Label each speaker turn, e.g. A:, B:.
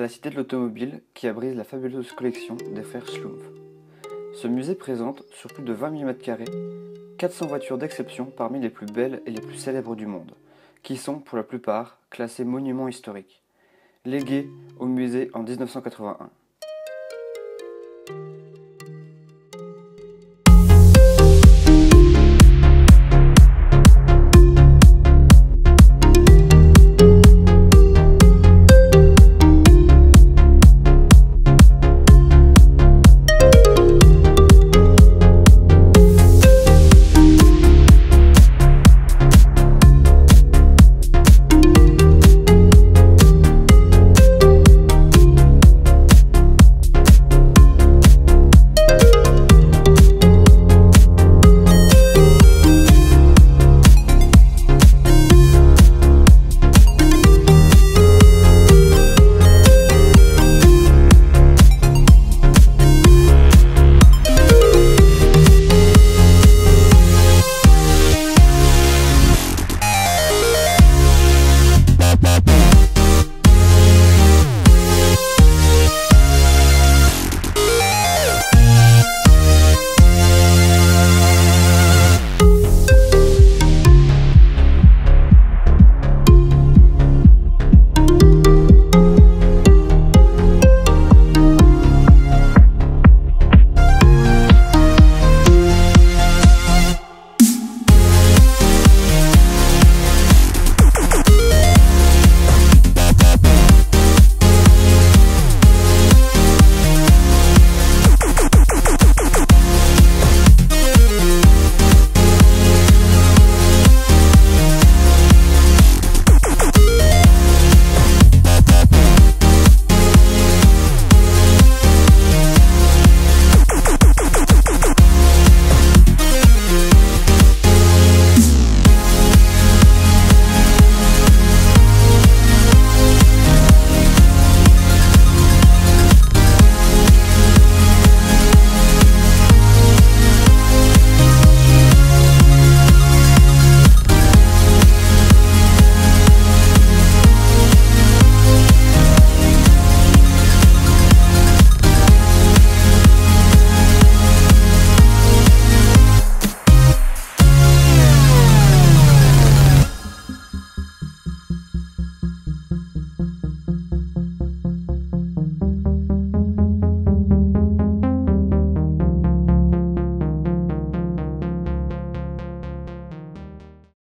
A: la Cité de l'Automobile qui abrite la fabuleuse collection des frères Schlumpf. Ce musée présente, sur plus de 20 000 m², 400 voitures d'exception parmi les plus belles et les plus célèbres du monde, qui sont pour la plupart classées monuments historiques, léguées au musée en 1981.